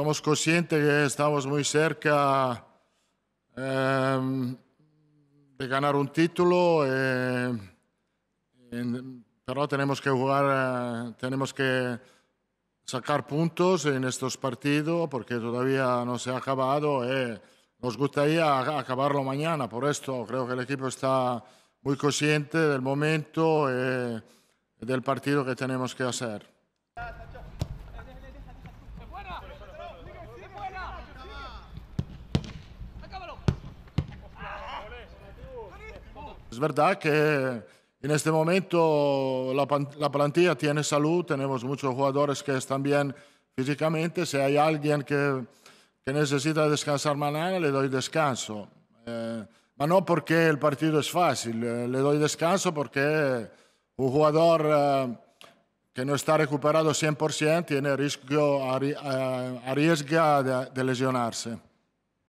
somos conscientes que estamos muy cerca de ganar un título, pero tenemos que jugar, tenemos que sacar puntos en estos partidos porque todavía no se ha acabado. Nos gustaría acabarlo mañana, por esto creo que el equipo está muy consciente del momento y del partido que tenemos que hacer. Es verdad que en este momento la plantilla tiene salud, tenemos muchos jugadores que están bien físicamente. Si hay alguien que necesita descansar mañana, le doy descanso. Pero no porque el partido es fácil, le doy descanso porque un jugador que no está recuperado 100% tiene riesgo, arriesga de lesionarse.